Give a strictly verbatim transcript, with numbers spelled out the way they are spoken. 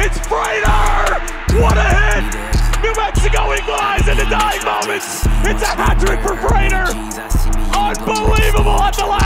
It's Frater! What a hit! New Mexico equalized in the dying moments. It's a hat trick for Frater. Unbelievable at the last.